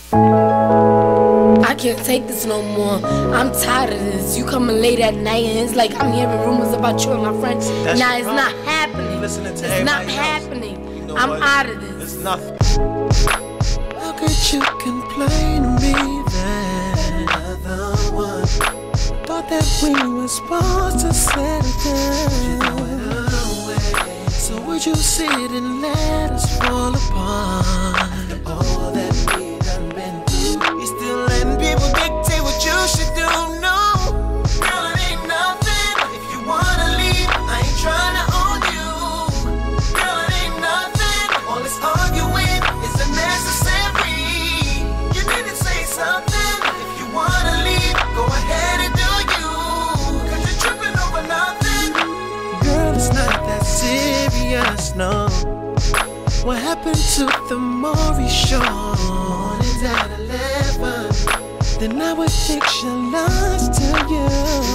I can't take this no more. I'm tired of this. You coming late at night and it's like I'm hearing rumors about you and my friends. Nah, it's not happening. It's not happening. You know I'm out of this. It's nothing. How could you complain to me that another one thought that we were supposed to settle down? So would you sit and let us fall apart? After all that we done been through, you still letting people dictate what you should do? No, girl, it ain't nothing. If you wanna leave, I ain't trying to own you. Girl, it ain't nothing. All this arguing is unnecessary. You need to say something. If you wanna leave, go ahead and do you. Cause you're tripping over nothing. Girl, it's not that serious, no. What happened to the Maury show? Mornings at 11. Then I would fictionalize to you.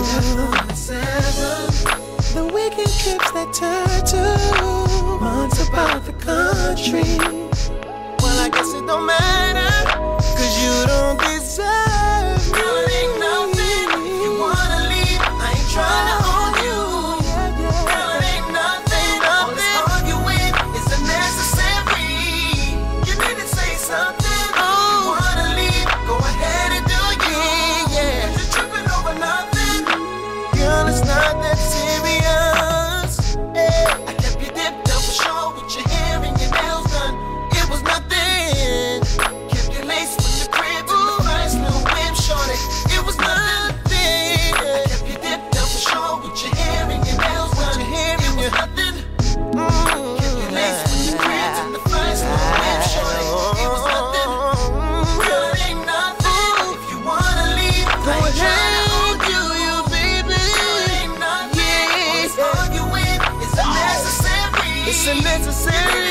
The weekend trips that turn to months about the country. Well, I guess it don't matter, cause you don't deserve me. Girl, it ain't nothing. If you wanna leave, I ain't trying to own you. Girl, it ain't nothing. All this arguing is unnecessary. You need to say something. If you wanna leave, go ahead and do you. Cause you're tripping over nothing. Girl, it's not that serious. I kept you dipped up for sure with your hair and your nails done. It was nothing. Kept your lace from the crib to the nice little whip, shorty. It was nothing. I kept you dipped up for sure with your hair and your nails done. It was nothing. Kept your lace from the crib to the nice little whip, shorty. It was nothing. Girl, it ain't nothing. If you wanna leave, I ain't trying to hold you, baby. Girl, it ain't nothing. All this arguing is unnecessary. It's unnecessary.